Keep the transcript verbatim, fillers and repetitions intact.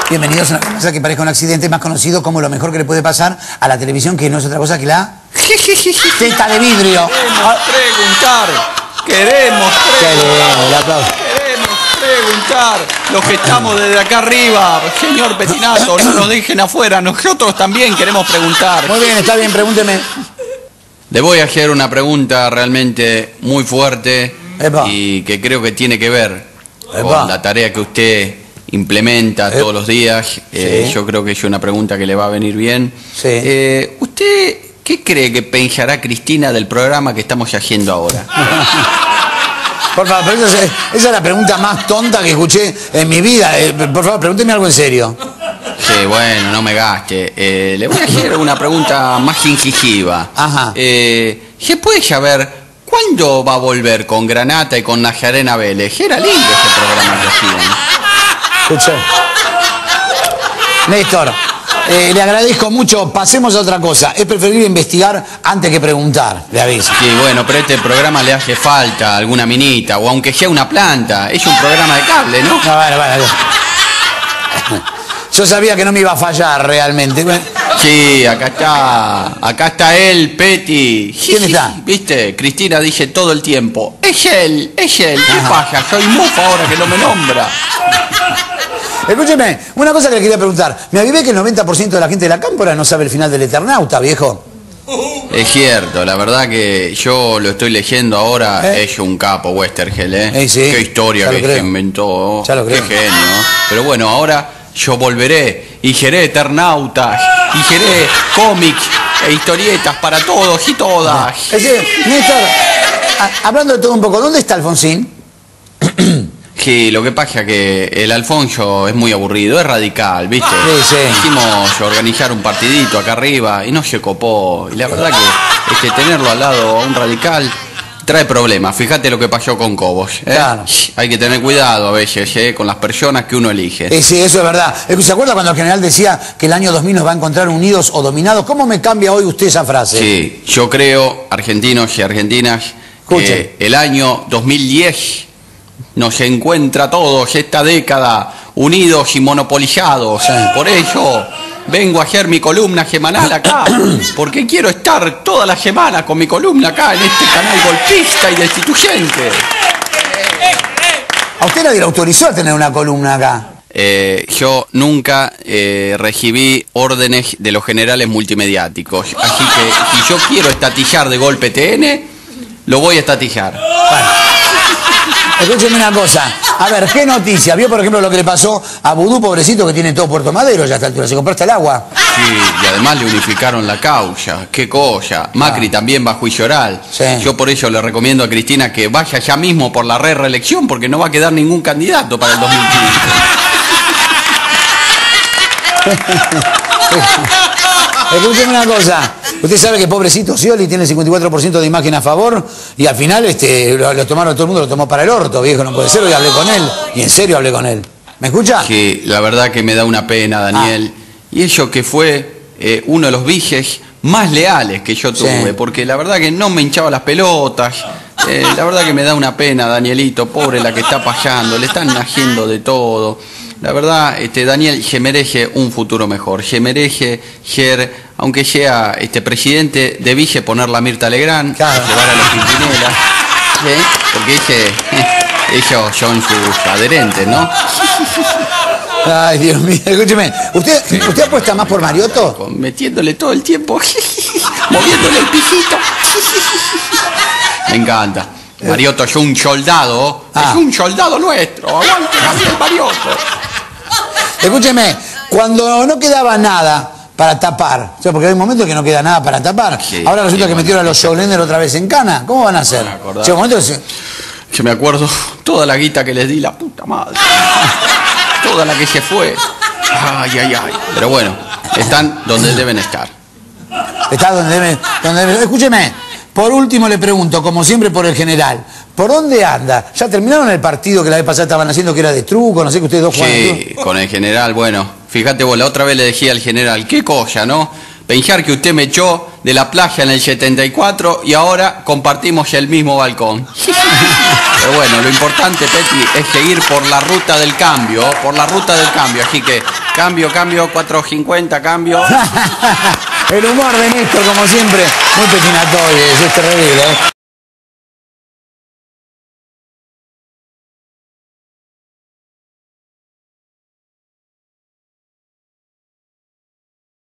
Bienvenidos a una cosa que parezca un accidente, más conocido como lo mejor que le puede pasar a la televisión, que no es otra cosa que la teta de vidrio. Queremos preguntar, queremos preguntar, queremos preguntar, los que estamos desde acá arriba, señor Pettinato, no nos dejen afuera, nosotros también queremos preguntar. Muy bien, está bien, pregúnteme. Le voy a hacer una pregunta realmente muy fuerte Epa. y que creo que tiene que ver Epa. con la tarea que usted implementa Epa. todos los días. Eh, Sí. yo creo que es una pregunta que le va a venir bien. Sí. Eh, ¿Usted qué cree que pensará Cristina del programa que estamos haciendo ahora? Por favor, pero esa, es, esa es la pregunta más tonta que escuché en mi vida. Eh, por favor, pregúnteme algo en serio. Sí, bueno, no me gaste. Eh, le voy a hacer una pregunta más incisiva. Ajá. Eh, ¿Se puede saber cuándo va a volver con Granata y con Nazarena Vélez? Era lindo ese programa que hacían. Escuché. Néstor, eh, le agradezco mucho. Pasemos a otra cosa. Es preferible investigar antes que preguntar, le aviso. Sí, bueno, pero a este programa le hace falta alguna minita, o aunque sea una planta. Es un programa de cable, ¿no? No, bueno, bueno. Yo sabía que no me iba a fallar realmente. Sí, acá está. Acá está él, Petty. ¿Quién está? ¿Viste? Cristina dice todo el tiempo. Es él, es él. ¿Qué pasa? Soy mufa ahora que no me nombra. Escúcheme, una cosa que le quería preguntar. Me avivé que el noventa por ciento de la gente de la cámpora no sabe el final del Eternauta, viejo. Es cierto, la verdad que yo lo estoy leyendo ahora, ¿Eh? es un capo Westergel, ¿eh? Eh, sí, Qué historia ya lo que creo. se inventó, Ya lo qué creo. genio. Pero bueno, ahora yo volveré y seré Eternautas, y seré cómics e historietas para todos y todas. Es decir, Néstor, a- hablando de todo un poco, ¿dónde está Alfonsín? Sí, lo que pasa es que el Alfonso es muy aburrido, es radical, ¿viste? Sí, sí. Quisimos organizar un partidito acá arriba y no se copó. Y la verdad que es que tenerlo al lado a un radical trae problemas. Fíjate lo que pasó con Cobos, ¿eh? Claro. Hay que tener cuidado a veces, ¿eh? Con las personas que uno elige. Eh, sí, eso es verdad. Eh, ¿Se acuerda cuando el general decía que el año dos mil nos va a encontrar unidos o dominados? ¿Cómo me cambia hoy usted esa frase? Sí, yo creo, argentinos y argentinas, Escuche. que el año dos mil diez nos encuentra a todos esta década unidos y monopolizados. Sí. Por eso vengo a hacer mi columna semanal acá, porque quiero estar toda la semana con mi columna acá en este canal golpista y destituyente. ¿A usted nadie le autorizó a tener una columna acá? Eh, yo nunca eh, recibí órdenes de los generales multimediáticos, así que si yo quiero estatillar de golpe T N, lo voy a estatillar. Bueno. Escúcheme una cosa. A ver, ¿qué noticia? ¿Vio, por ejemplo, lo que le pasó a Vudú, pobrecito, que tiene todo Puerto Madero ya a esta altura? ¿Se compró hasta el agua? Sí, y además le unificaron la causa. Qué cosa. Macri también va a juicio oral. Sí. Yo por eso le recomiendo a Cristina que vaya ya mismo por la re-reelección, porque no va a quedar ningún candidato para el dos mil quince. Escúcheme una cosa. Usted sabe que pobrecito Scioli tiene cincuenta y cuatro por ciento de imagen a favor y al final este, lo, lo tomaron, todo el mundo lo tomó para el orto, viejo, no puede ser. Hoy hablé con él y en serio hablé con él. ¿Me escucha? Que la verdad que me da una pena, Daniel. Y eso que fue eh, uno de los viges más leales que yo tuve, Sí. porque la verdad que no me hinchaba las pelotas. Eh, la verdad que me da una pena, Danielito, pobre la que está pasando, le están haciendo de todo. La verdad, este Daniel se merece un futuro mejor, se merece ser, aunque sea este presidente, debiste poner la Mirta Legrand, Claro. llevar a los Pimpinela, ¿sí? Porque ese, ellos son sus adherentes, ¿no? Ay, Dios mío, escúcheme. ¿Usted, ¿usted apuesta más por Mariotto? Metiéndole todo el tiempo, moviéndole el pijito. Me encanta. Mariotto es un soldado, Ah. es un soldado nuestro. Aguante Gabriel Mariotto. Escúcheme, cuando no quedaba nada para tapar, o sea, porque hay momentos que no queda nada para tapar, Sí, ahora resulta sí, que bueno, metieron a los showlanders otra vez en cana, ¿cómo van a hacer? Me acordaba. Llega un momento que se- Yo me acuerdo toda la guita que les di, la puta madre. Toda la que se fue. Ay, ay, ay. Pero bueno, están donde deben estar. está donde debe, donde debe- Escúcheme, por último le pregunto, como siempre por el general, ¿por dónde anda? ¿Ya terminaron el partido que la vez pasada estaban haciendo que era de truco? No sé que ustedes dos juegan de Sí, truco. con el general, bueno, fíjate vos, la otra vez le decía al general, qué cosa, ¿no? Pensar que usted me echó de la playa en el setenta y cuatro y ahora compartimos el mismo balcón. Pero bueno, lo importante, Petty, es seguir por la ruta del cambio, por la ruta del cambio. Así que Cambio, cambio, cuatro cincuenta, cambio. El humor de Néstor, como siempre, muy petinatoide, es terrible, ¿eh?